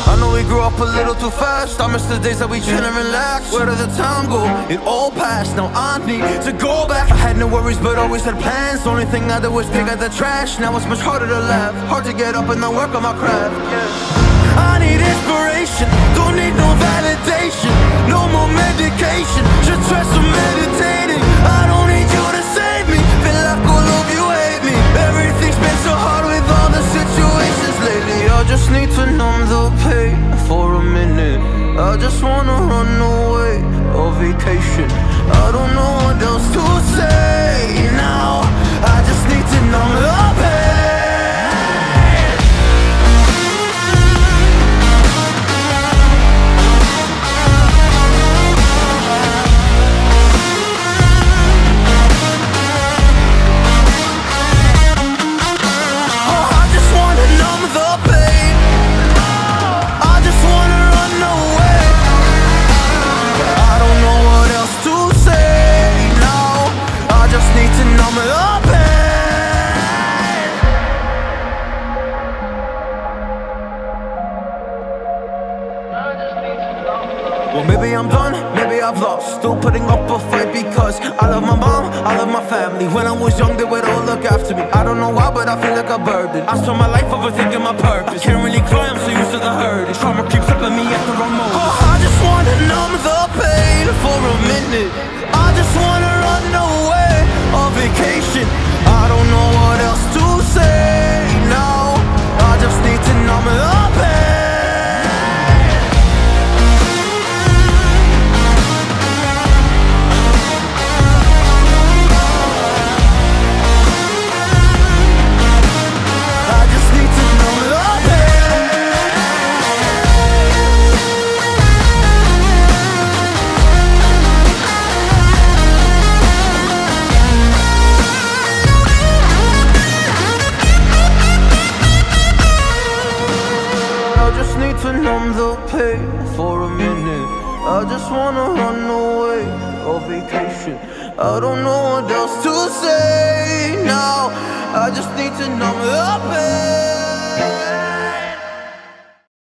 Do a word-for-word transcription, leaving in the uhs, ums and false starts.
I know we grew up a little too fast. I miss the days that we chill and relax. Where did the time go? It all passed, now I need to go back. I had no worries but always had plans. The only thing I did was pick out the trash. Now it's much harder to laugh, hard to get up and then work on my craft. Yeah. I need inspiration, don't need no validation. No more medication, should try some meditating. I don't need you to save me, feel like all of you hate me. Everything's been so hard with all the situations lately. I just need to numb the pain for a minute. I just wanna run away on vacation. I don't know what else to say now. I just need to numb the pain. Well, maybe I'm done, maybe I've lost. Still putting up a fight because I love my mom, I love my family. When I was young, they would all look after me. I don't know why, but I feel like a burden. I spent my life overthinking my purpose. Can't really cry, I'm so used to the hurt. Trauma keeps up at me at the wrong moment. Oh, I just wanna numb the pain for a minute. I just wanna run away on vacation. I don't know what else to say now. I just need to numb the pain. To numb the pain for a minute. I just wanna run away on vacation. I don't know what else to say now. I just need to numb the pain.